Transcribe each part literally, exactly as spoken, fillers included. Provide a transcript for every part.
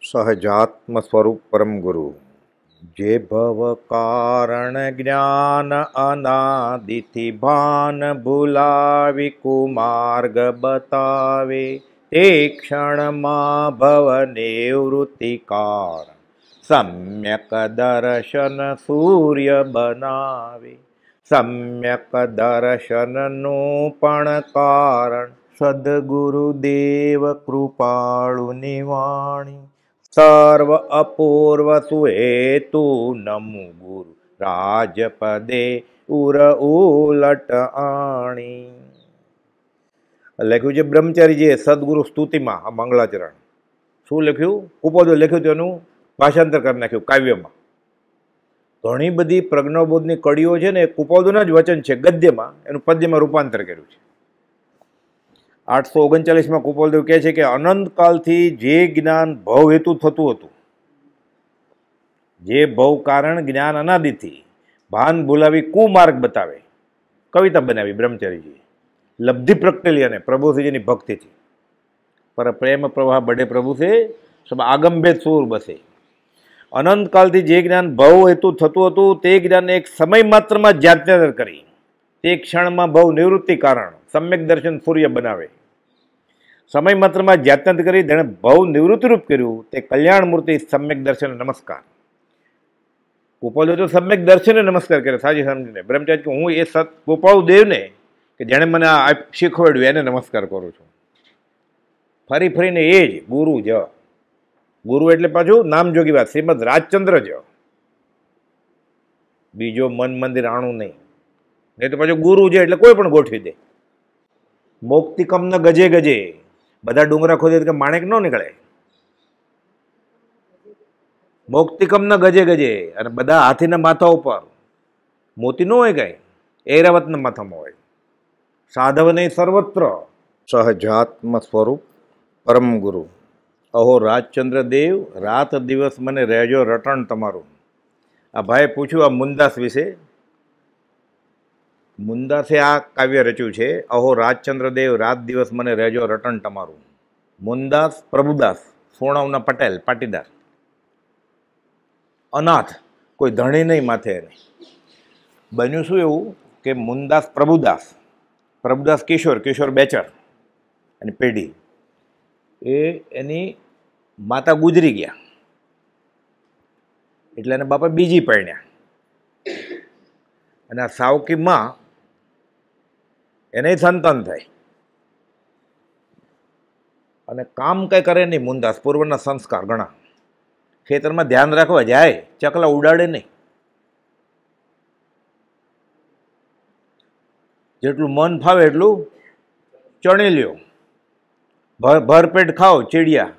સહજાત્મ સ્વરૂપ પરમ ગુરુ જે ભવ કારણ જ્ઞાન અનાદિથી ભાન ભૂલાવી કુમાર્ગ બતાવે તે ક્ષણમાં ભવ નિવૃત્તિ કારણ સમ્યક દર્શન સૂર્ય બનાવે. સમ્યક દર્શનનું પણ કારણ સદગુરુદેવ કૃપાળુ નિવાણી. સર્વ અપૂર્વ સુહેતુ નમુ ગુરુ રાજપદે ઉર ઉલટ આણી. લખ્યું છે બ્રહ્મચારીજીએ સદગુરુ સ્તુતિમાં આ મંગળાચરણ. શું લખ્યું? કુપોદે લખ્યું તેનું ભાષાંતર કરી નાખ્યું કાવ્યમાં. ઘણી બધી પ્રજ્ઞાબોધની કડીઓ છે ને એ કુપોદના જ વચન છે, ગદ્યમાં એનું પદ્યમાં રૂપાંતર કર્યું છે. આઠસો ઓગણચાલીસમાં કુપોલદેવ કહે છે કે અનંતકાલથી જે જ્ઞાન ભવ હેતુ થતું હતું, જે ભવ કારણ જ્ઞાન અનાદિથી ભાન ભૂલાવી કુમાર્ગ બતાવે, કવિતા બનાવી બ્રહ્મચારીજીએ. લબ્ધિ પ્રગટેલી અને પ્રભુશ્રીજીની ભક્તિથી. પર પ્રેમ પ્રવાહ બડે પ્રભુ છે સબ આગમભેદ સૂર બસે. અનંતકાલથી જે જ્ઞાન ભવ હેતુ થતું હતું તે જ્ઞાનને એક સમય માત્રમાં જાત્યંતર કરી તે ક્ષણમાં ભવ નિવૃત્તિ કારણ સમ્યક દર્શન સૂર્ય બનાવે. સમય માત્રમાં જાત્યંત કરી તેણે ભવ નિવૃત્તિરૂપ કર્યું તે કલ્યાણ મૂર્તિ સમ્યક દર્શન નમસ્કાર. ગોપાલ તો સમ્યક દર્શને નમસ્કાર કરે સાજી સમજીને. બ્રહ્મચારી કે હું એ સત ગોપાલ દેવને કે જેણે મને આ શીખવાડ્યું એને નમસ્કાર કરું છું. ફરી ફરીને એ જ ગુરુ જ. ગુરુ એટલે પાછું નામજોગી વાત, શ્રીમદ રાજચંદ્ર જ, બીજો મન મંદિર આણું નહીં. નહીં તો પાછું ગુરુ છે એટલે કોઈ પણ ગોઠવી દે. મોક્તિકમ ન ગજે ગજે, બધા ડુંગરા ખોદે કે માણેક ન નીકળે. મોક્તિકમ ન ગજે ગજે, અને બધા હાથીના માથા ઉપર મોતી ન હોય કઈ, એરાવતના માથામાં હોય. સાધવ નહીં સર્વત્ર. સહજાત્મ સ્વરૂપ પરમ ગુરુ. અહો રાજચંદ્ર દેવ, રાત દિવસ મને રહેજો રટણ તમારું. આ ભાઈએ પૂછ્યું આ મુંદાસ વિશે. મુંદાસે આ કાવ્ય રચ્યું છે. અહો રાજચંદ્ર દેવ, રાત દિવસ મને રહેજો રટણ તમારું. મુંદાસ પ્રભુદાસ, સોણાવના પટેલ પાટીદાર, અનાથ, કોઈ ધણી નહીં માથે એને. બન્યું શું એવું કે મુંદાસ પ્રભુદાસ, પ્રભુદાસ કિશોર, કિશોર બેચર અને પેઢી, એ એની માતા ગુજરી ગયા એટલે એને બાપા બીજી પરણ્યા. અને આ સાવકી માં એને સંતાન થાય અને કામ કઈ કરે નહીં. મુંદાસ પૂર્વના સંસ્કાર ઘણા, ખેતરમાં ધ્યાન રાખવા જાય, ચકલા ઉડાડે નહીં. જેટલું મન ફાવે એટલું ચણી લ્યો, ભર ભરપેટ ખાઓ ચીડિયા.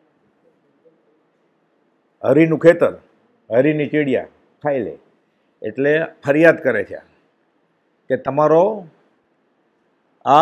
હરીનું ખેતર, હરીની ચીડિયા ખાઈ લે. એટલે ફરિયાદ કરે છે કે તમારો આ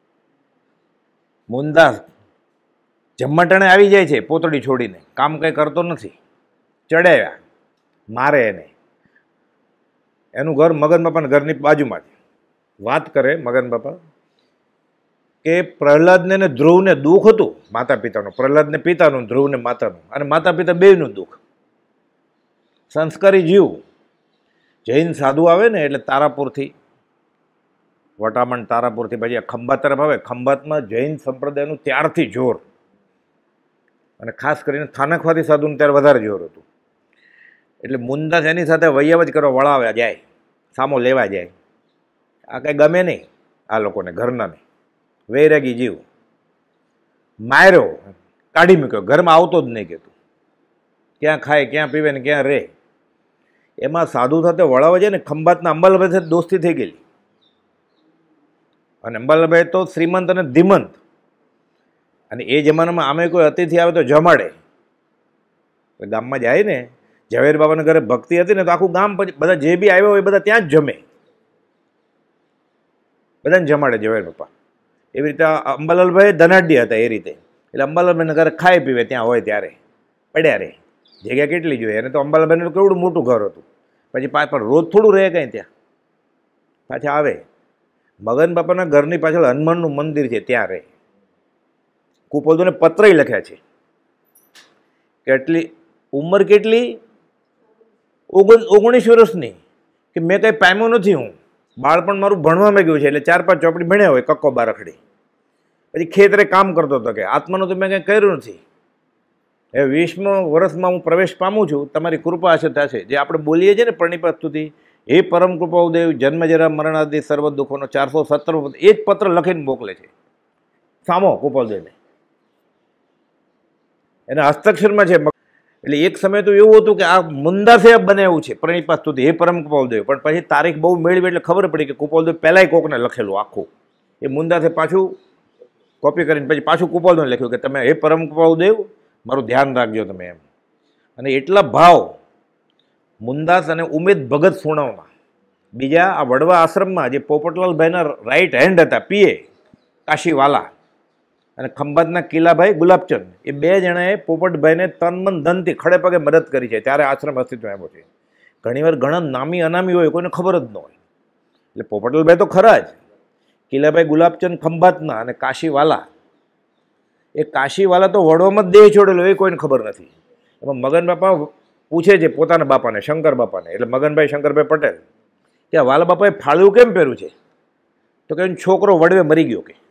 મુંદાસ જમવાટાણે આવી જાય છે પોતળી છોડીને, કામ કંઈ કરતો નથી. ચડાવ્યા, મારે એને. એનું ઘર મગન બાપાના ઘરની બાજુમાં છે. વાત કરે મગન બાપા કે પ્રહલાદને ને ધ્રુવને દુઃખ હતું માતા પિતાનું. પ્રહલાદને પિતાનું, ધ્રુવને માતાનું, અને માતા પિતા બેયનું દુઃખ. સંસ્કારી જીવ જૈન સાધુ આવે ને એટલે તારાપુરથી, વટામણ તારાપુરથી પછી આ ખંભાત તરફ આવે. ખંભાતમાં જૈન સંપ્રદાયનું ત્યારથી જોર, અને ખાસ કરીને સ્થાનકવાદી સાધુનું ત્યારે વધારે જોર હતું. એટલે મુંદાસ એની સાથે વૈયાવ જ કરવા વળાવ્યા જાય, સામો લેવા જાય. આ કંઈ ગમે નહીં આ લોકોને, ઘરનાને. વૈરાગી જીવ માર્યો, કાઢી મૂક્યો, ઘરમાં આવતો જ નહીં કહેતું. ક્યાં ખાય, ક્યાં પીવે ને ક્યાં રહે. એમાં સાધુ સાથે વળાવવા જાય ને ખંભાતના અંબાલાભાઈ સાથે દોસ્તી થઈ ગયેલી. અને અંબાલાભાઈ તો શ્રીમંત અને ધીમંત, અને એ જમાનામાં આમે કોઈ અતિથિ આવે તો જમાડે. ગામમાં જાય ને, ઝવેર બાબાના ઘરે ભક્તિ હતી ને તો આખું ગામ પછી બધા જે બી આવ્યા હોય બધા ત્યાં જ જમે, બધાને જમાડે ઝવેર બાપા. એવી રીતે અંબાલાલભાઈ ધનાઢ્ય હતા એ રીતે. એટલે અંબાલાલભાઈના ઘરે ખાઈ પીવે ત્યાં હોય ત્યારે પડ્યા રહે. જગ્યા કેટલી જોઈએ, એને તો અંબાલાલભાઈનું કેવડું મોટું ઘર હતું. પછી પાછળ રોજ થોડું રહે કંઈ ત્યાં, પાછા આવે. મગન બાપાના ઘરની પાછળ હનુમાનનું મંદિર છે ત્યાં રહે. કુપોદોને પત્ર લખ્યા છે કેટલી ઉંમર કેટલી? ઓગણ ઓગણીસ વર્ષની. કે મેં કંઈ પામ્યું નથી, હું બાળપણ મારું ભણવામાં ગયું છે, એટલે ચાર પાંચ ચોપડી ભણ્યા હોય, કક્કો બારખડી, પછી ખેતરે કામ કરતો હતો, કે આત્માનું તો મેં કંઈ કર્યું નથી. એ વીસમો વર્ષમાં હું પ્રવેશ પામું છું, તમારી કૃપા હશે થશે. જે આપણે બોલીએ છીએ ને પ્રણિપાત સ્તુતિ, એ પરમ કૃપાદેવ જન્મ જરા મરણાદિ સર્વ દુઃખોનો ચારસો સત્તર એ જ પત્ર લખીને મોકલે છે સામો કૃપાદેવને, એના હસ્તાક્ષરમાં છે. એટલે એક સમય તો એવું હતું કે આ મુંદાસે બનાવ્યું છે પ્રણિપાત સ્તુતિ, હે પરમ કૃપાલદેવ, પણ પછી તારીખ બહુ મેળવી એટલે ખબર પડી કે કૃપાલદેવ પહેલાંય કોકને લખેલું આખું. એ મુંદાસે પાછું કોપી કરીને પછી પાછું કૃપાલદેવને લખ્યું કે તમે હે પરમ કૃપાલદેવ મારું ધ્યાન રાખજો તમે એમ. અને એટલા ભાવ મુંદાસ અને ઉમેદ ભગત સુણાવમાં, બીજા આ વડવા આશ્રમમાં જે પોપટલાલભાઈના રાઈટ હેન્ડ હતા પીએ કાશીવાલા અને ખંભાતના કિલ્લાભાઈ ગુલાબચંદ, એ બે જણાએ પોપટભાઈને તન મન ધનથી ખડે પગે મદદ કરી છે, ત્યારે આશ્રમ અસ્તિત્વમાં આવ્યો છે. ઘણીવાર ઘણા નામી અનામી હોય, કોઈને ખબર જ ન હોય. એટલે પોપટલાલભાઈ તો ખરા જ, કિલ્લાભાઈ ગુલાબચંદ ખંભાતના અને કાશીવાલા, એ કાશીવાલા તો વડવામાં જ દેહ છોડેલો એ કોઈને ખબર નથી. એમાં મગન બાપા પૂછે છે પોતાના બાપાને, શંકર બાપાને, એટલે મગનભાઈ શંકરભાઈ પટેલ, કે વાલા બાપાએ ફાળ્યું કેમ પહેર્યું છે? તો કે છોકરો વડવે મરી ગયો કે.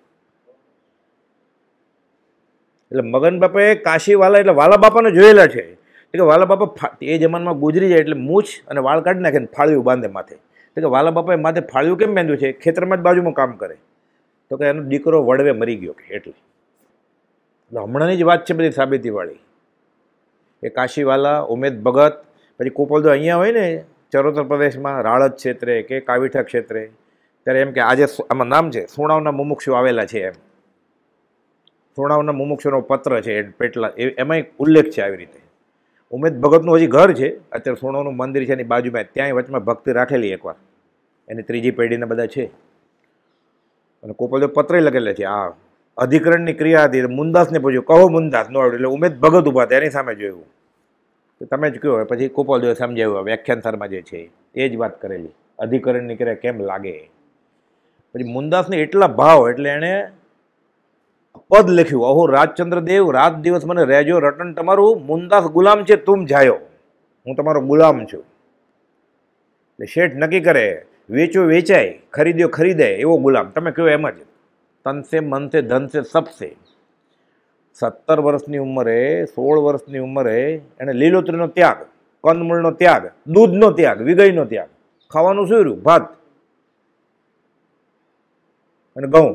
એટલે મગન બાપાએ કાશીવાલા એટલે વાલા બાપાને જોયેલા છે કે વાલા બાપા એ જમાનામાં ગુજરી જાય એટલે મૂછ અને વાળ કાઢી નાખે ને ફાળ્યું બાંધે માથે. તો કે વાલા બાપાએ માથે ફાળ્યું કેમ બાંધ્યું છે? ખેતરમાં જ બાજુમાં કામ કરે. તો કે એનો દીકરો વડવે મરી ગયો કે એટલે. એટલે હમણાંની જ વાત છે બધી સાબિતીવાળી. એ કાશીવાલા, ઉમેદ ભગત, પછી કુપોલદો અહીંયા હોય ને ચરોતર પ્રદેશમાં રાળદ ક્ષેત્રે કે કાવીઠા ક્ષેત્રે, ત્યારે એમ કે આજે આમાં નામ છે સુણાવના મુમુક્ષુ આવેલા છે એમ. સુણાવના મુમુક્ષુનો પત્ર છે એ પેટલા, એમાંય ઉલ્લેખ છે આવી રીતે. ઉમેદ ભગતનું હજી ઘર છે અત્યારે, સુણાવનું મંદિર છે એની બાજુમાં, ત્યાંય વચમાં ભક્તિ રાખેલી એકવાર, એની ત્રીજી પેઢીના બધા છે. અને કુપોલદો પત્ર લખેલા છે. આ અધિકરણની ક્રિયા હતી, મુંદાસને પૂછ્યું, કહો મુંદાસ નો આવડ્યું, એટલે ઉમેદ ભગત ઉભા હતા એની સામે જોયું તો તમે જ કહો. પછી કુપોલદેવે સમજાવ્યું વ્યાખ્યાન સારમાં જે છે એ જ વાત કરેલી, અધિકરણની ક્રિયા કેમ લાગે. પછી મુંદાસને એટલા ભાવ એટલે એણે પદ લખ્યું, અહો રાજચંદ્ર દેવ રાત દિવસ મને રહેજો રટન તમારું, મુંદાસ ગુલામ છે તુમ જાયો, હું તમારો ગુલામ છું. એટલે શેઠ નક્કી કરે, વેચો વેચાય, ખરીદ્યો ખરીદાય એવો ગુલામ, તમે કહો એમ જ. તન સે મન સે ધન સે સબ સે. સત્તર વર્ષની ઉંમરે, સોળ વર્ષની ઉંમરે એને લીલોતરીનો ત્યાગ, કંદમૂળનો ત્યાગ, દૂધનો ત્યાગ, વિગયનો ત્યાગ, ખાવાનું શું રહ્યું? ભાત અને ઘઉં.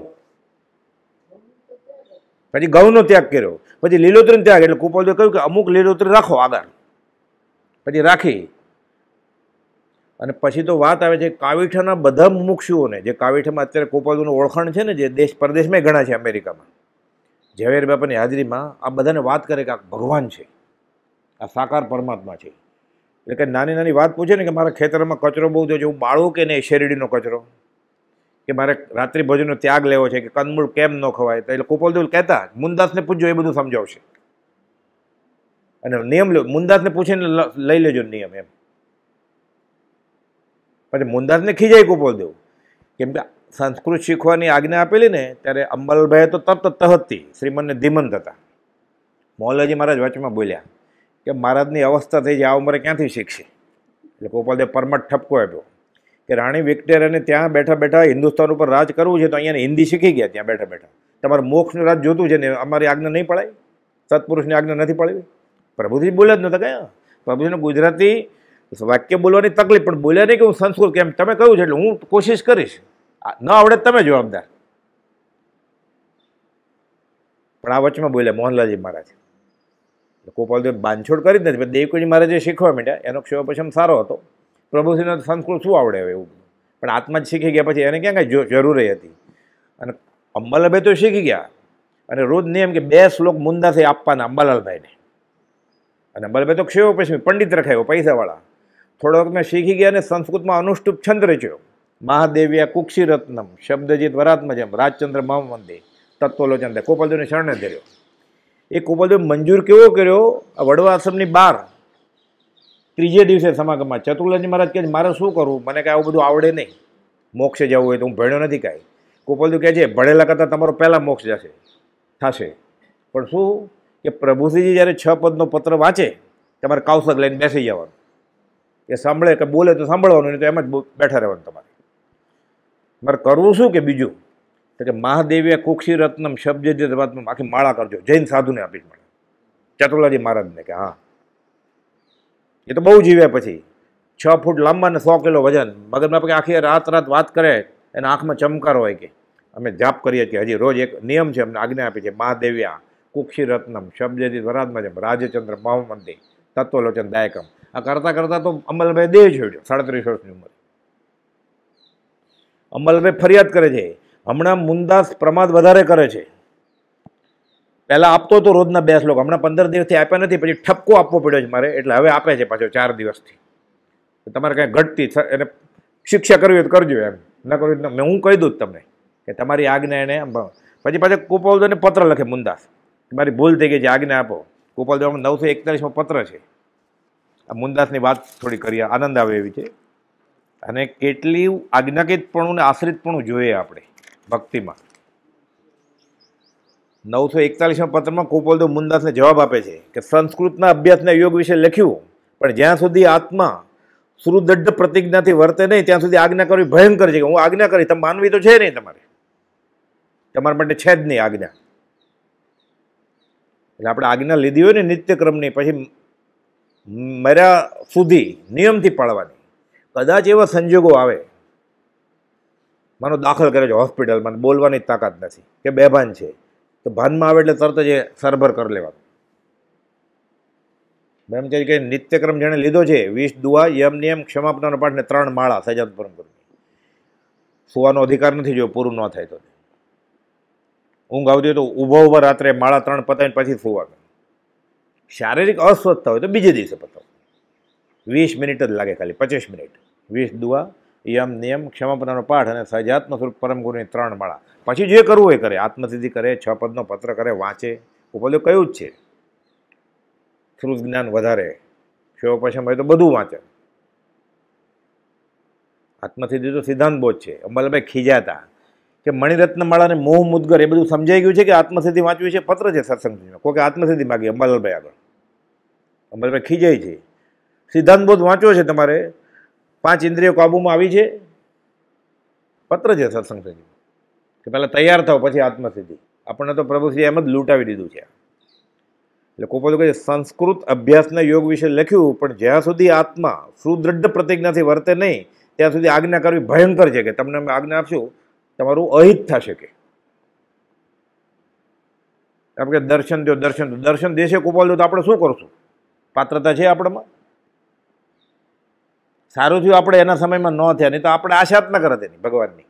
પછી ઘઉંનો ત્યાગ કર્યો, પછી લીલોતરીનો ત્યાગ. એટલે કુપોલદેવે કહ્યું કે અમુક લીલોતરી રાખો આગળ, પછી રાખી. અને પછી તો વાત આવે છે કાવીઠાના બધા મુમુક્ષુઓને, જે કાવીઠામાં અત્યારે કુપોલદેવનું ઓળખાણ છે ને, જે દેશ પરદેશમાં ઘણા છે અમેરિકામાં, ઝવેર બાપાની હાજરીમાં આ બધાને વાત કરે કે આ ભગવાન છે, આ સાકાર પરમાત્મા છે. એટલે કે નાની નાની વાત પૂછે ને કે મારા ખેતરમાં કચરો બહુ થયો છે, હું બાળું કે નહીં શેરડીનો કચરો, કે મારે રાત્રિ ભોજનનો ત્યાગ લેવો છે, કે કંદમૂળ કેમ ન ખવાય. તો એટલે કુપોલદેવ કહેતા મુંદાસને પૂછજો, એ બધું સમજાવશે. અને નિયમ લો, મુંદાસને પૂછીને લઈ લેજો નિયમ એમ. પછી મુંદાસને ખીજાય કુપોલદેવ, કેમ કે સંસ્કૃત શીખવાની આજ્ઞા આપેલી ને ત્યારે અંબાલાલભાઈએ તો તરત તહતથી શ્રીમનને ધીમંત હતા. મોહનલાલજી મહારાજ વચમાં બોલ્યા કે મહારાજની અવસ્થા થઈ જાય, આ ઉંમરે ક્યાંથી શીખશે? એટલે કુપોલદેવ પરમટ ઠપકો આપ્યો કે રાણી વિક્ટોરિયાને ત્યાં બેઠા બેઠા હિન્દુસ્તાન ઉપર રાજ કરવું છે તો અહીંયા હિન્દી શીખી ગયા ત્યાં બેઠા બેઠા. તમારે મોક્ષનું રાજ જોતું છે ને અમારી આજ્ઞા નહીં પડાય? સત્પુરુષની આજ્ઞા નથી પડાવી? પ્રભુજી બોલ્યા જ નહોતા કયા? પ્રભુજીને ગુજરાતી વાક્ય બોલવાની તકલીફ, પણ બોલ્યા નહીં કે હું સંસ્કૃત કેમ તમે કહ્યું છે એટલે હું કોશિશ કરીશ, ન આવડે તમે જવાબદાર. પણ આ વચમાં બોલ્યા મોહનલાલજી મહારાજ. કુપોલદેવ બાંધછોડ કરી જ નથી. દેવકીજી મહારાજે શીખવા માંડ્યા, એનો ક્ષેમ સારો હતો. પ્રભુજીને સંસ્કૃત શું આવડે એવું, પણ આત્મા જ શીખી ગયા પછી એને ક્યાં કાંઈ જરૂરી હતી. અને અંબાલાલભાઈ તો શીખી ગયા, અને રોજ નિયમ કે બે શ્લોક મુંદાસે આપવાના અંબાલાલભાઈને. અને અંબાલાલભાઈ તો ક્ષેમ પછી પંડિત રખાયો પૈસાવાળા. થોડોક મેં શીખી ગયા અને સંસ્કૃતમાં અનુષ્ટુપ છંદ રચ્યો, મહાદેવ્યા કુક્ષી રત્નમ શબ્દજીત વરાત્મજમ રાજચંદ્ર મહામંદે તત્વલોચન દે. કુપોલદેવને શરણે ધર્યો. એ કુપોલદેવ મંજૂર કેવો કર્યો, આ વડવા આશ્રમની બહાર ત્રીજે દિવસે સમાગમમાં ચતુર્લાલજી મહારાજ કહે મારે શું કરવું, મને કાંઈ આવું બધું આવડે નહીં, મોક્ષે જવું હોય તો હું ભણ્યો નથી કાંઈ. કુપોલદેવ કહે છે ભણેલા કરતાં તમારો પહેલાં મોક્ષ જશે થશે, પણ શું કે પ્રભુશ્રીજી જ્યારે છ પદનો પત્ર વાંચે તમારે કાવસક લઈને બેસી જવાનું, એ સાંભળે કે બોલે તો સાંભળવાનું, નહીં તો એમ જ બેઠા રહેવાનું. તમારે તમારે કરવું શું કે બીજું તો કે મહાદેવીએ કુક્ષી રત્નમ શબ્દ જે વાતમાં આખી માળા કરજો, જૈન સાધુને આપીશ મળે ચતુલાજી મહારાજને કે હા એ તો બહુ જીવે, પછી છ ફૂટ લાંબા ને સો કિલો વજન, મગજમાં કે આખી રાત રાત વાત કરે, એના આંખમાં ચમકાર હોય કે અમે જાપ કરીએ છીએ. હજી રોજ એક નિયમ છે, અમને આજ્ઞા આપી છે, મહાદેવ્યા કુક્ષી રત્નમ શબ્દજી વરાદમાં જેમ રાજચંદ્ર મહામંદી તત્વલોચન દાયકમ. આ કરતાં કરતાં તો અમલભાઈ દેહ છોડ્યો સાડત્રીસ વર્ષની ઉંમરે. અમલભાઈ ફરિયાદ કરે છે, હમણાં મુંદાસ પ્રમાદ વધારે કરે છે. પહેલાં આપતો તો રોજના બે શ્લોક, હમણાં પંદર દિવસથી આપ્યા નથી, પછી ઠપકો આપવો પડ્યો છે મારે, એટલે હવે આપે છે પાછો ચાર દિવસથી. તમારે કાંઈ ઘટતી એને શિક્ષા કરવી હોય તો કરજો, એમ ન કરવી મેં હું કહી દઉં તમને કે તમારી આજ્ઞા એને. પછી પાછા કુપાલદેવને પત્ર લખે મુંદાસ, મારી ભૂલ થઈ ગઈ છે, આજ્ઞા આપો. કુપાલદેવમાં નવસો એકતાલીસમાં પત્ર છે. આ મુંદાસની વાત થોડી કરીએ, આનંદ આવે એવી છે. અને કેટલી આજ્ઞાકિતપણું ને આશ્રિતપણું જોઈએ આપણે ભક્તિમાં. નવસો એકતાલીસમાં પત્રમાં કુપાલદેવ મુંદાસને જવાબ આપે છે કે સંસ્કૃતના અભ્યાસના યોગ વિશે લખ્યું, પણ જ્યાં સુધી આત્મા સુદૃઢ પ્રતિજ્ઞાથી વર્તે નહીં ત્યાં સુધી આજ્ઞા કરવી ભયંકર છે. કે હું આજ્ઞા કરી, તમે માનવી તો છે નહીં, તમારે તમારા માટે છે જ નહીં આજ્ઞા. એટલે આપણે આજ્ઞા લીધી હોય ને નિત્યક્રમની, પછી મર્યા સુધી નિયમથી પાળવાની. કદાચ એવા સંજોગો આવે, માનો દાખલ કરે છે હોસ્પિટલમાં, બોલવાની તાકાત નથી કે બેભાન છે, તો ભાનમાં આવે એટલે તરત જ એ સરભર કરી લેવાનું. બ્રહ્મચારી કે નિત્યક્રમ જેણે લીધો છે, વીસ દુઆ, યમ નિયમ, ક્ષમાપનાનો પાઠ ને ત્રણ માળા સજાત પરમ કરવી. સુવાનો અધિકાર નથી જો પૂરું ન થાય તો. ઊંઘ આવતી હોય તો ઊભો ઊભા રાત્રે માળા ત્રણ પતાવીને પછી સુવાનું. શારીરિક અસ્વસ્થતા હોય તો બીજે દિવસે પતાવું. વીસ મિનિટ જ લાગે, ખાલી પચીસ મિનિટ. વીસ દુઆ, યમ નિયમ, ક્ષમાપનાનો પાઠ અને સજાત્મ સ્વરૂપ પરમ ગુરુની ત્રણ માળા. પછી જે કરવું એ કરે, આત્મસિદ્ધિ કરે, છ પદનો પત્ર કરે, વાંચે. ઉપરથી કયું જ છે શ્રુત જ્ઞાન વધારે, શિવપશમ હોય તો બધું વાંચે. આત્મસિદ્ધિ તો સિદ્ધાંત બોધ છે. અંબાલાભાઈ ખીજાતા કે મણિરત્ન માળાને મોહ મુદગર એ બધું સમજાઈ ગયું છે કે આત્મસિદ્ધિ વાંચવી છે. પત્ર છે સત્સંગમાં, કોઈ આત્મસિદ્ધિ માગી અંબાલાલભાઈ આગળ. અંબાલાભાઈ ખીજાય છે, સિદ્ધાંત બોધ વાંચવો છે તમારે, પાંચ ઇન્દ્રિયો કાબુમાં આવી છે. પત્ર છે સત્સંગ કે પહેલાં તૈયાર થાવ પછી આત્મસિદ્ધિ. આપણને તો પ્રભુશ્રી એમ જ લૂંટાવી દીધું છે. એટલે કોપોલો કહે સંસ્કૃત અભ્યાસના યોગ વિશે લખ્યું, પણ જ્યાં સુધી આત્મા સુદૃઢ પ્રતિજ્ઞાથી વર્તે નહીં ત્યાં સુધી આજ્ઞા કરવી ભયંકર છે. કે તમને અમે આજ્ઞા આપશું તમારું અહિત થશે. કે આપણે દર્શન દો, દર્શન દો, દર્શન દેશે કોપાલ દો તો આપણે શું કરશું? પાત્રતા છે આપણામાં? સારું થયું આપણે એના સમયમાં ન થયા, નહીં તો આપણે આશા જ ન કરત એની ભગવાનની.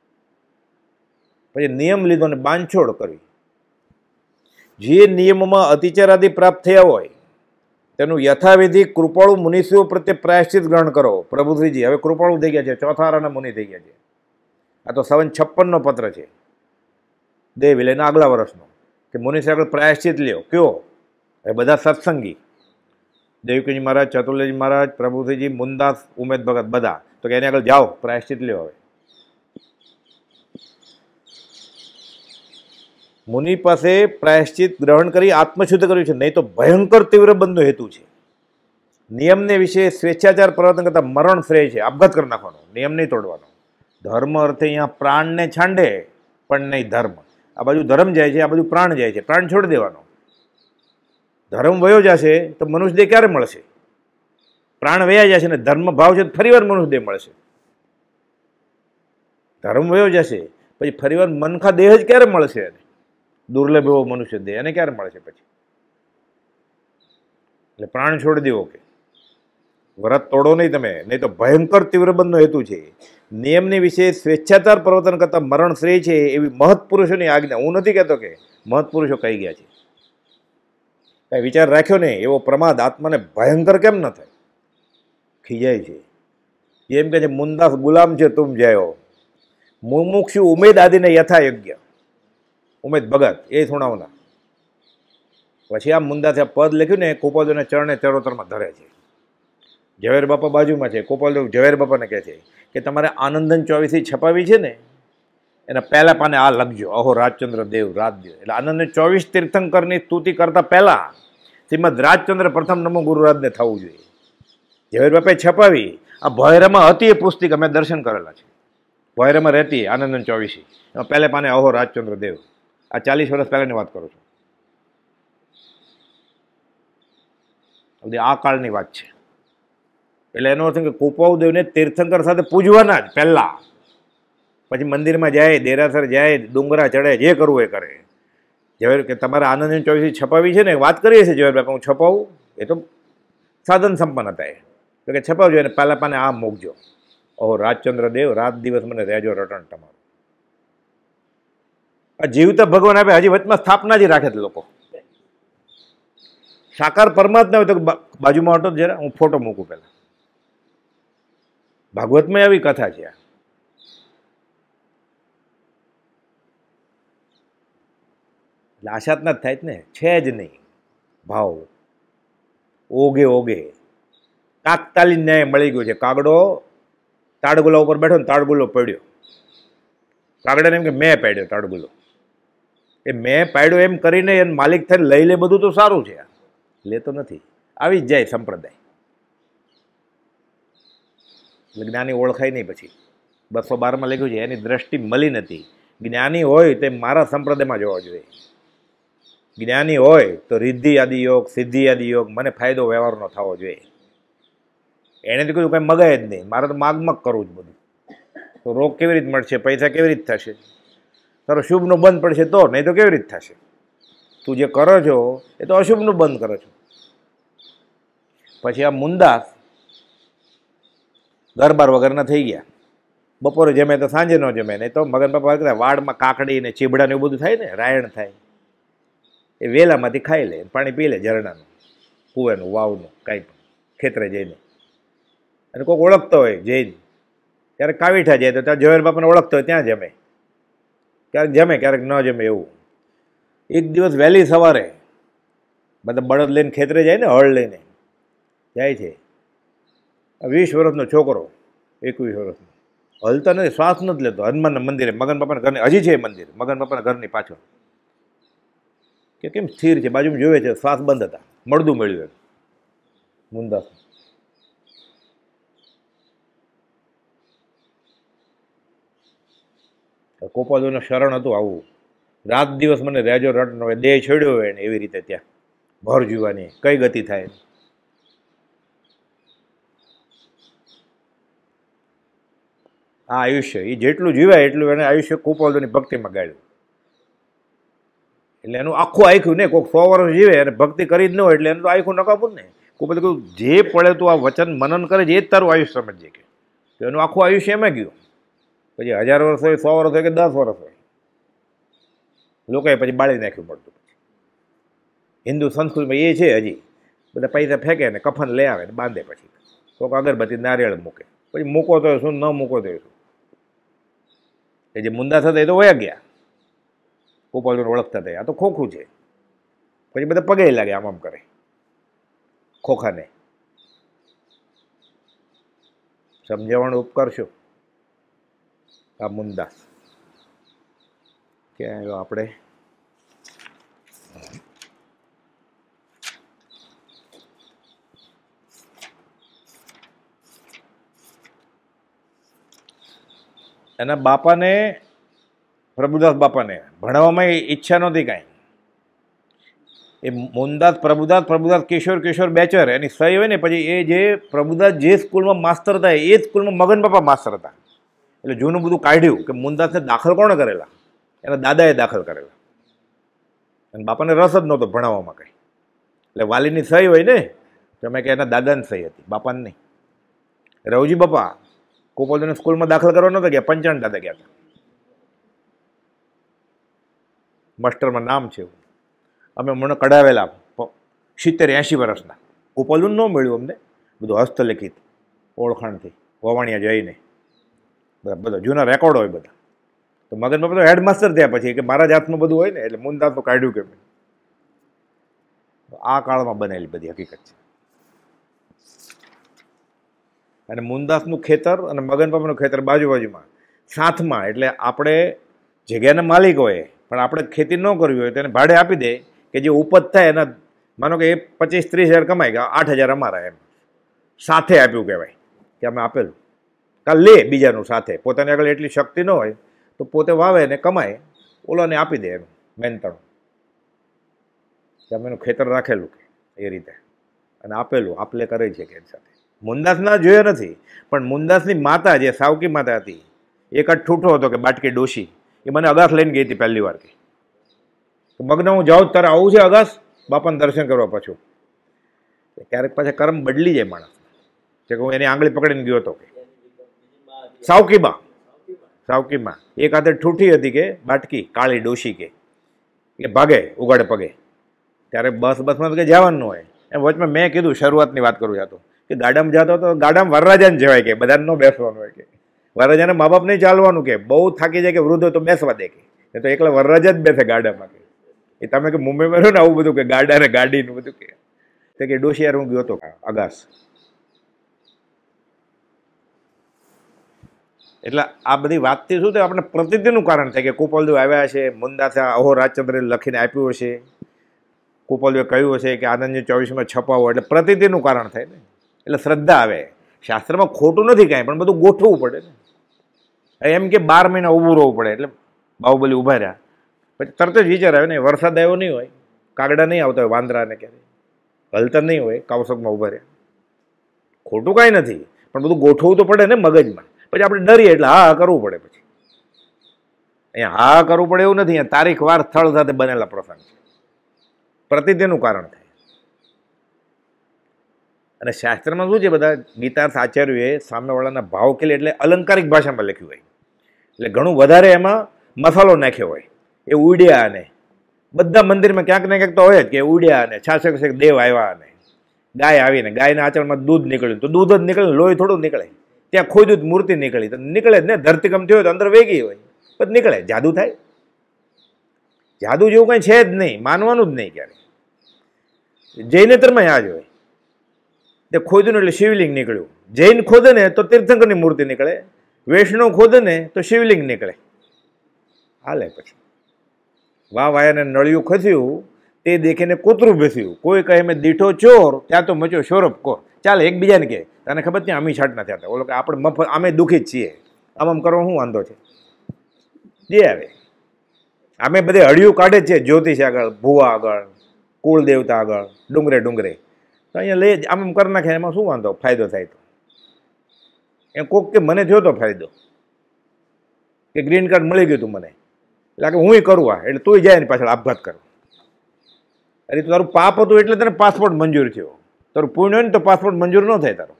પછી નિયમ લીધો ને બાંધછોડ કરવી. જે નિયમોમાં અતિચારાદી પ્રાપ્ત થયા હોય તેનું યથાવિધિ કૃપાળુ મુનિષીઓ પ્રત્યે પ્રાયશ્ચિત ગ્રહણ કરો. પ્રભુશ્રીજી હવે કૃપાળુ થઈ ગયા છે, ચોથારાના મુનિ થઈ ગયા છે. આ તો સવન છપ્પનનો પત્ર છે દેવ વિલયના આગલા વર્ષનો, કે મુનિષી આગળ પ્રાયશ્ચિત લ્યો. કયો? એ બધા સત્સંગી, દેવકીજી મહારાજ, ચતુર્લેજી મહારાજ, પ્રભુશ્રીજી, મુંદાસ, ઉમેદ ભગત, બધા. તો કે એની આગળ જાઓ, પ્રાયશ્ચિત લ્યો. હવે મુનિ પાસે પ્રાયશ્ચિત ગ્રહણ કરી આત્મશુદ્ધ કર્યું છે, નહીં તો ભયંકર તીવ્ર બંધનો હેતુ છે. નિયમને વિશે સ્વેચ્છાચાર પ્રવર્તન કરતા મરણ શ્રેય છે, આપઘાત કરી નાખવાનો, નિયમ નહીં તોડવાનો. ધર્મ અર્થે અહીંયા પ્રાણને છાંડે પણ નહીં ધર્મ. આ બાજુ ધર્મ જાય છે, આ બાજુ પ્રાણ જાય છે, પ્રાણ છોડી દેવાનો. ધર્મ વયો જશે તો મનુષ્ય દેહ ક્યારે મળશે? પ્રાણ વયા જશે ને ધર્મ ભાવ છે ફરી વાર મનુષ્ય દેહ મળશે. ધર્મ વયો જશે પછી ફરી વાર મનખા દેહ જ ક્યારે મળશે? દુર્લભ એવો મનુષ્ય દેહ એને ક્યારે મળશે પછી? એટલે પ્રાણ છોડી દેવો. કે વ્રત તોડો નહીં તમે, નહીં તો ભયંકર તીવ્ર બંધનો હેતુ છે. નિયમની વિશે સ્વેચ્છાચાર પ્રવર્તન કરતા મરણ શ્રેય છે એવી મહત્પુરુષોની આજ્ઞા. હું નથી કહેતો કે મહત્પુરુષો કહી ગયા છે, કઈ વિચાર રાખ્યો નહીં એવો પ્રમાદ આત્માને ભયંકર કેમ ન થાય? ખીજાય છે. એમ કે છે મુંદાસ ગુલામ છે તુમ જાયો, મુમુક્ષુ ઉમેદ આદિને યથાયોગ્ય. ઉમેદ ભગત એ સુણાવના. પછી આ મુંદાસે પદ લખ્યું ને કોપાલદેવને ચરણે ચરોતરમાં ધરે છે. ઝવેર બાપા બાજુમાં છે. કોપાલદેવ ઝવેર બાપાને કહે છે કે તમારે આનંદન ચોવીસી છપાવી છે ને, એના પહેલા પાને આ લખજો, અહો રાજચંદ્ર દેવ રાજદેવ. એટલે આનંદ ચોવીસ તીર્થંકરની સ્તુતિ કરતા પહેલા શ્રીમદ રાજચંદ્ર પ્રથમ નમો ગુરુરાજને થવું જોઈએ. ઝવેરબાપે છપાવી આ ભોયરામાં હતી એ પુસ્તિક અમે દર્શન કરેલા છે. ભોયરામાં રહેતી આનંદ ચોવીસી, એમાં પહેલે પાને અહો રાજચંદ્ર દેવ. આ ચાલીસ વર્ષ પહેલાની વાત કરું છું. બધી આ કાળની વાત છે. એટલે એનો અર્થ કે કુપાઉદેવને તીર્થંકર સાથે પૂજવાના જ પહેલા, પછી મંદિરમાં જાય, દેરાસર જાય, ડુંગરા ચડે, જે કરવું એ કરે. ઝવેર કે તમારે આનંદ ચોવીસી છપાવી છે ને, વાત કરીએ છીએ ઝવેરબાપા હું છપાવું, એ તો સાધન સંપન્ન હતા. એ તો કે છપાવજો અને પહેલા પાને આમ મૂકજો, ઓહો રાજચંદ્ર દેવ રાત દિવસ મને રહેજો રટણ તમારું. આ જીવતા ભગવાન આપે, હજી વચમાં સ્થાપના જ રાખે લોકો. સાકાર પરમાત્મા હોય તો બાજુમાં હતો જરા, હું ફોટો મૂકું પહેલા. ભાગવતમાં આવી કથા છે. એટલે આશાતના જ થાય જ ને, છે જ નહીં ભાવ. ઓગે ઓગે તાત્કાલિક ન્યાય મળી ગયો છે. કાગડો તાડગુલા ઉપર બેઠો ને તાડગુલો પડ્યો. કાગડાને એમ કે મેં પાડ્યો તાડગુલો. એ મેં પાડ્યો એમ કરીને એને માલિક થઈને લઈ લે બધું તો સારું છે, લેતો નથી. આવી જ જાય સંપ્રદાય. જ્ઞાની ઓળખાય નહીં. પછી બસો બારમાં લખ્યું છે એની દ્રષ્ટિ મળી નથી. જ્ઞાની હોય તે મારા સંપ્રદાયમાં જોવા જોઈએ. જ્ઞાની હોય તો રિદ્ધિ આદિ યોગ, સિદ્ધિ આદિ યોગ, મને ફાયદો વ્યવહારનો થવો જોઈએ. એણે તો કીધું કંઈ મગાય જ નહીં, મારે તો માગમગ કરવું જ બધું. તો રોગ કેવી રીતે મળશે, પૈસા કેવી રીતે થશે, તારો શુભનું બંધ પડશે તો, નહીં તો કેવી રીતે થશે? તું જે કરો છો એ તો અશુભનું બંધ કરો છો. પછી આ મુંદાસ ઘર બાર વગરના થઈ ગયા. બપોરે જમે તો સાંજે ન જમે, નહીં તો મગન બાપા વાડમાં કાકડી ને ચીબડા ને એવું બધું થાય ને, રાયણ થાય, એ વેલામાંથી ખાઈ લે, પાણી પી લે ઝરણાનું, કુવેનું, વાવનું, કાંઈ પણ ખેતરે જઈને. અને કોઈક ઓળખતો હોય જઈને, ક્યારેક કાવીઠા જાય તો ત્યાં ઝવેર બાપાને ઓળખતો હોય ત્યાં જમે. ક્યારેક જમે ક્યારેક ન જમે એવું. એક દિવસ વહેલી સવારે બધા બળદ લઈને ખેતરે જાય ને, હળ લઈને જાય છે. વીસ વર્ષનો છોકરો, એકવીસ વર્ષનો, હલતા નથી, શ્વાસ નથી લેતો. હનુમાનના મંદિરે, મગન બાપાના ઘરની, હજી છે એ મંદિર મગન બાપાના ઘરની પાછળ. કે કેમ સ્થિર છે, બાજુમાં જોવે છે, શ્વાસ બંધ હતા. મળદું મળ્યું એમ મુંદાસ. કોપાદોનું શરણ હતું આવું, રાત દિવસ મને રહેજો રટ હોય, દેહ છોડ્યો હોય ને એવી રીતે ત્યાં ભર જીવાની કઈ ગતિ થાય. આ આયુષ્ય એ જેટલું જીવાય એટલું એને આયુષ્ય કુપાદોની ભક્તિમાં ગાળ્યું. એટલે એનું આખું આખ્યું ને, કોઈક સો વર્ષ જીવે અને ભક્તિ કરી જ ન હોય એટલે એનું તો આખું નકામું જ નહીં. કુપાદ કહ્યું જે પડે તું આ વચન મનન કરે છે એ જ તારું આયુષ્ય સમજીએ. કે તો એનું આખું આયુષ્ય એમાં ગયું. પછી હજાર વર્ષ હોય, સો વર્ષ હોય કે દસ વર્ષ હોય, લોકોએ પછી બાળી નાખ્યું મળતું. હિન્દુ સંસ્કૃતિમાં એ છે હજી, બધા પૈસા ફેંકે ને કફન લઈ આવે ને બાંધે, પછી કોઈક અગરબત્તી નારિયેળ મૂકે, પછી મૂકો તો શું, ન મૂકો તો શું. એ જે મુંદા થતા એ તો વયા ગયા, ગોપાલને ઓળખતા હતા, આ તો ખોખું છે. પછી બધા પગે લાગે, આમ આમ કરે ખોખાને. સમજાવવાનો ઉપકાર શું? આ મુંદાસ ક્યાં આવ્યો આપણે? એના બાપાને, પ્રભુદાસ બાપાને ભણાવવામાં ઈચ્છા નહોતી કાંઈ. એ મુંદાસ પ્રભુદાસ પ્રભુદાસ કિશોર કિશોર બેચર એની સહી હોય ને, પછી એ જે પ્રભુદાસ જે સ્કૂલમાં માસ્તર હતા એ જ સ્કૂલમાં મગન બાપા માસ્તર હતા. એટલે જૂનું બધું કાઢ્યું કે મુંદાસને દાખલ કોણે કરેલા? એના દાદાએ દાખલ કરેલા. અને બાપાને રસ જ નહોતો ભણાવવામાં કંઈ. એટલે વાલીની સહી હોય ને, તમે કે એના દાદાની સહી હતી, બાપાની નહીં. રવજી બાપા ગોપાલને સ્કૂલમાં દાખલ કરવા નહોતા ગયા, પંચાણ દાદા ગયા હતા. માસ્ટરમાં નામ છે એવું. અમે મને કઢાવેલા સિત્તેર એંશી વર્ષના. ગોપાલનું ન મળ્યું અમને, બધું હસ્તલિખિત ઓળખાણથી વવાણિયા જઈને બધા બધા જૂના રેકોર્ડ હોય બધા. તો મગન બાપા તો હેડમાસ્ટર થયા પછી કે મારા જ હાથમાં બધું હોય ને, એટલે મુંદાસનું કાઢ્યું કે આ કાળમાં બનેલી બધી હકીકત છે. અને મુંદાસનું ખેતર અને મગન બાપાનું ખેતર બાજુ બાજુમાં સાથમાં. એટલે આપણે જગ્યાના માલિક હોય પણ આપણે ખેતી ન કરવી હોય તો એને ભાડે આપી દે કે જે ઉપજ થાય એના માનો કે એ પચીસ ત્રીસ હજાર કમાય કે આઠ હજાર અમારા એમ સાથે આપ્યું કહેવાય કે અમે આપેલું. કાલ લે બીજાનું સાથે, પોતાની આગળ એટલી શક્તિ ન હોય તો પોતે વાવે ને કમાય, ઓલાને આપી દે એનું મહેનતાણું કે અમે એનું ખેતર રાખેલું કે એ રીતે અને આપેલું આપલે કરે છે કે એની સાથે. મુંદાસના જોયો નથી પણ મુંદાસની માતા જે સાવકી માતા હતી એક જ ઠૂઠો હતો કે બાટકી ડોશી, એ મને અગાસ લઈને ગઈ હતી પહેલી વાર કે મગ્ન હું જાઉં તારે આવું છે અગાસ બાપાને દર્શન કરવા પાછું. ક્યારેક પાછા કર્મ બદલી જાય માણસ કે હું એની આંગળી પકડીને ગયો હતો કે સાવકીમાં સાવકીમાં એક હાથે ઠૂઠી હતી કે બાટકી કાળી ડોશી કે એ ભાગે ઉગાડે પગે. ત્યારે બસ બસમાં તો કે જવાનું હોય એમ વચમાં મેં કીધું શરૂઆતની વાત કરું હતું કે ગાડામાં જતો તો ગાડામાં વરરાજાને જવાય કે બધાને ન બેસવાનું હોય કે વરરાજાને મા બાપ નહીં ચાલવાનું કે બહુ થાકી જાય કે વૃદ્ધ હોય તો બેસવા દે કે તો એકલા વરરાજા જ બેસે ગાડામાં કે એ તમે કે મુંબઈમાં રહ્યો ને આવું બધું કે ગાડા ને ગાડીનું બધું કે કે ડોશી યાર હું ગયો હતો અગાસ. એટલે આ બધી વાતથી શું થાય આપણે પ્રતિદિનનું કારણ થાય કે કુપોલદેવ આવ્યા છે, મુંદાસા અહો રાજચંદ્રે લખીને આપ્યું હશે, કુપોલદેવે કહ્યું હશે કે આનંદજી ચોવીસમાં છપાવો એટલે પ્રતિદિનનું કારણ થાય ને એટલે શ્રદ્ધા આવે. શાસ્ત્રમાં ખોટું નથી કાંઈ પણ બધું ગોઠવવું પડે ને. એમ કે બાર મહિના ઊભું રહેવું પડે એટલે બાહુબલી ઊભા રહ્યા પછી તરત જ વિચાર આવે ને વરસાદ આવ્યો નહીં હોય, કાગડા નહીં આવતા હોય વાંદરાને ક્યારે હલતા નહીં હોય, કાવસકમાં ઊભા રહ્યા. ખોટું કાંઈ નથી પણ બધું ગોઠવવું તો પડે ને મગજમાં. પછી આપણે ડરીએ એટલે હા કરવું પડે. પછી અહીંયા હા કરવું પડે એવું નથી, અહીંયા તારીખ વાર સ્થળ સાથે બનેલા પ્રસંગ છે, પ્રતિદિનનું કારણ થાય. અને શાસ્ત્રમાં શું છે બધા ગીતાર્થ આચાર્યોએ સામેવાળાના ભાવ કે એટલે અલંકારિક ભાષામાં લખ્યું હોય એટલે ઘણું વધારે એમાં મસાલો નાખ્યો હોય. એ ઉડ્યા અને બધા મંદિરમાં ક્યાંક ને ક્યાંક તો હોય જ કે ઉડ્યા અને શાસક દેવ આવ્યા અને ગાય આવીને ગાયના આચરણમાં દૂધ નીકળ્યું તો દૂધ જ નીકળે, લોહી થોડું નીકળે. ત્યાં ખોદ્યું મૂર્તિ નીકળી તો નીકળે જ ને, ધરતીકંપ થયો તો અંદર વેગી હોય પછી નીકળે. જાદુ થાય? જાદુ જેવું કંઈ છે જ નહીં, માનવાનું જ નહીં ક્યારે. જૈનેતરમાં આ જ હોય તે ખોદ્યું એટલે શિવલિંગ નીકળ્યું. જૈન ખોદે ને તો તીર્થંકરની મૂર્તિ નીકળે, વૈષ્ણવ ખોદે ને તો શિવલિંગ નીકળે. હાલે પછી વાહ વાયાને નળિયું ખસ્યું તે દેખીને કૂતરું બેસ્યું. કોઈ કહે મેં દીઠો ચોર ત્યાં તો મચ્યો શોરપ કોર. ચાલે એકબીજાને કહે તને ખબર ત્યાં અમી છાટ નથી આવતા, ઓલો કે આપણે મફત અમે દુઃખી જ છીએ, આમ આમ કરવા શું વાંધો છે? જે આવે અમે બધે હળિયું કાઢે જ છે, જ્યોતિષ આગળ, ભુવા આગળ, કુળ દેવતા આગળ, ડુંગરે ડુંગરે તો અહીંયા લઈ આમ આમ કરી નાખે એમાં શું વાંધો? ફાયદો થાય તો એમ કોક કે મને થયો તો ફાયદો કે ગ્રીન કાર્ડ મળી ગયું હતું મને એટલે કે હું કરું આ એટલે તું જાય ને પાછળ આપઘાત કરો. અરે તો તારું પાપ હતું એટલે તને પાસપોર્ટ મંજૂર થયો, તારું પુણ્ય હોય ને તો પાસપોર્ટ મંજૂર ન થાય તારો.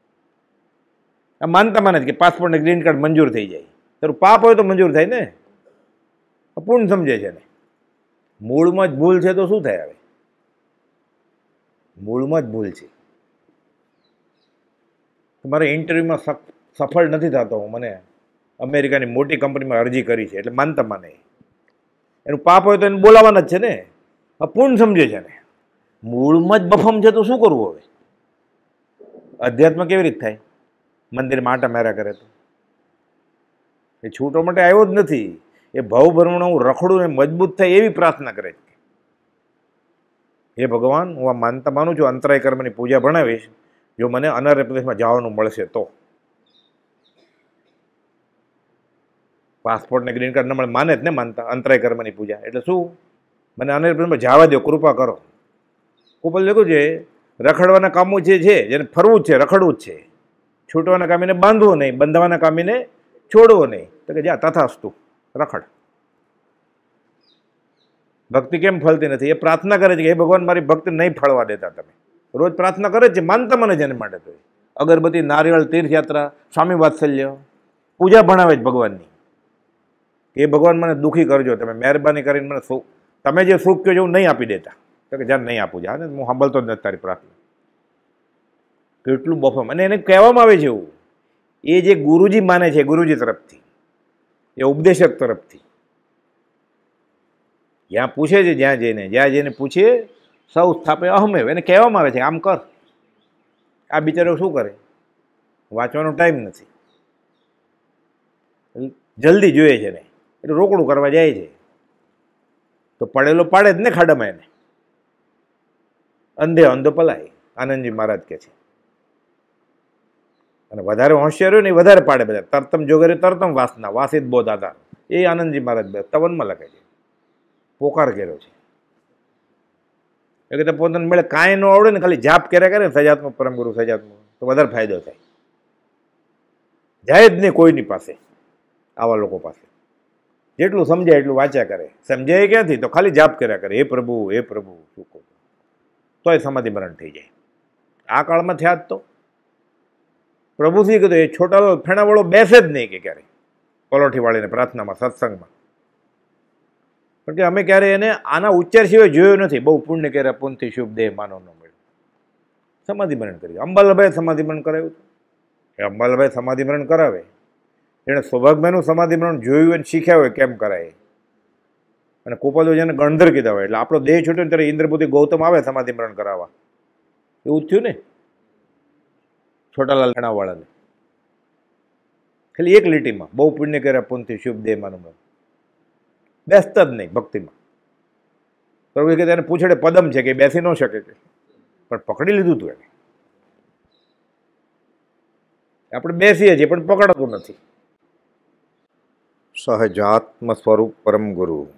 આ માનતા માને કે પાસપોર્ટ ને ગ્રીન કાર્ડ મંજૂર થઈ જાય, તારું પાપ હોય તો મંજૂર થાય ને, પૂર્ણ સમજે છે ને. મૂળમાં જ ભૂલ છે તો શું થાય? હવે મૂળમાં જ ભૂલ છે. મારે ઇન્ટરવ્યુમાં સફળ નથી થતો, હું મને અમેરિકાની મોટી કંપનીમાં અરજી કરી છે એટલે માનતા માને એનું પાપ હોય તો એને બોલાવાના જ છે ને. અપૂર્ણ સમજે છે ને. મૂળમાં જ બફમ છે તો શું કરવું? હવે અધ્યાત્મ કેવી રીતે થાય? મંદિરમાં આટા માર્યા કરે તો એ છૂટવા માટે આવ્યો જ નથી. એ ભાવ ભરમણું હું રખડું ને મજબૂત થાય એવી પ્રાર્થના કરે છે. હે ભગવાન, હું આ માનતા માનું છું, અંતરાય કર્મની પૂજા ભણાવીશ જો મને અનાર્ય પ્રદેશમાં જવાનું મળશે તો. પાસપોર્ટ ને ગ્રીન કાર્ડ ન મળે માને જ ને માનતા અંતરાય કર્મની પૂજા એટલે શું? મને અનાર્ય પ્રદેશમાં જવા દો, કૃપા કરો. કુપલ લખ્યું છે રખડવાના કામો જે છે જેને ફરવું જ છે, રખડવું જ છે. છૂટવાના કામીને બાંધવો નહીં, બંધવાના કામીને છોડવો નહીં. તો કે જા તથાસ્તુ, રખડ. ભક્તિ કેમ ફળતી નથી? એ પ્રાર્થના કરે છે કે હે ભગવાન મારી ભક્તિ નહીં ફળવા દેતા. તમે રોજ પ્રાર્થના કરે છે, માનતા મને જેને માટે તો અગરબત્તી, નારિયેળ, તીર્થયાત્રા, સ્વામી વાત્સલ્ય, પૂજા ભણાવે છે ભગવાનની. એ ભગવાન મને દુઃખી કરજો, તમે મહેરબાની કરીને મને સુખ, તમે જે સુખ કહો છો હું નહીં આપી દેતા. તો કે જ્યાં નહીં આપું જા ને હું સાંભળતો જ નથી તારી પ્રાર્થના. કેટલું બફમ. અને એને કહેવામાં આવે છે એવું, એ જે ગુરુજી માને છે ગુરુજી તરફથી, એ ઉપદેશક તરફથી જ્યાં પૂછે છે, જ્યાં જઈને જ્યાં જઈને પૂછીએ સૌ સ્થાપે અહમેવ, એને કહેવામાં આવે છે આમ કર. આ બિચારો શું કરે? વાંચવાનો ટાઈમ નથી, જલ્દી જોઈએ છે ને એટલે રોકડું કરવા જાય છે. તો પડેલો પાડે જ ને ખાડામાં એને. અંધે અંધો પલાય, આનંદજી મહારાજ કે છે. અને વધારે હોશિયાર ને એ વધારે પાડે બધા. તરતમ જોગરે તરતમ વાસના, વાસિત બોધ આધાર. એ આનંદજી મહારાજ તવનમાં લખે છે, પોકાર કર્યો છે. એ કે પોતાને મળે કાંઈ ન આવડે ને, ખાલી જાપ કર્યા કરે ને સજાત્મક પરમગુરુ સજાત્મક, તો વધારે ફાયદો થાય. જાય જ નહીં કોઈની પાસે, આવા લોકો પાસે. જેટલું સમજાય એટલું વાંચ્યા કરે. સમજાય ક્યાંથી? તો ખાલી જાપ કર્યા કરે, હે પ્રભુ હે પ્રભુ શું કહું, તોય સમાધિ મરણ થઈ જાય. આ કાળમાં થયા જ તો પ્રભુથી કીધું એ છોટાલાલ ફેણાવાળો બેસે જ નહીં કે ક્યારે પલોઠી વાળીને પ્રાર્થનામાં સત્સંગમાં. પણ કે અમે ક્યારે એને આના ઉચ્ચાર સિવાય જોયો નથી. બહુ પુણ્ય કર્યા પુનથી શુભ દેહ માનો ન મળ્યો. સમાધિ મરણ કર્યું. અંબાલાભાઈ સમાધિ મરણ કરાવ્યું હતું. એ અંબાલાભાઈ સમાધિ મરણ કરાવે, એણે સૌભાગ્યનું સમાધિ મરણ જોયું અને શીખ્યા હોય કેમ કરાય. અને કુપાદો જેને ગણધર કીધા હોય. એટલે આપણો દેહ છૂટ્યો ને ત્યારે ઇન્દ્રપુતિ ગૌતમ આવે સમાધિ મરણ કરાવવા. એવું જ થયું ને છોટાલાલ ફેણાવાળાને. ખાલી એક લીટીમાં બહુ પુણ્ય કર્યા પુનથી શુભ દેહ માનો મળ્યો. બેસતા જ નહીં ભક્તિમાં. પ્રભુ કે તેને પૂછડે પદમ છે કે બેસી ન શકે છે, પણ પકડી લીધું તું એને. આપણે બેસીએ છીએ પણ પકડાતું નથી. સહજાત્મ સ્વરૂપ પરમ ગુરુ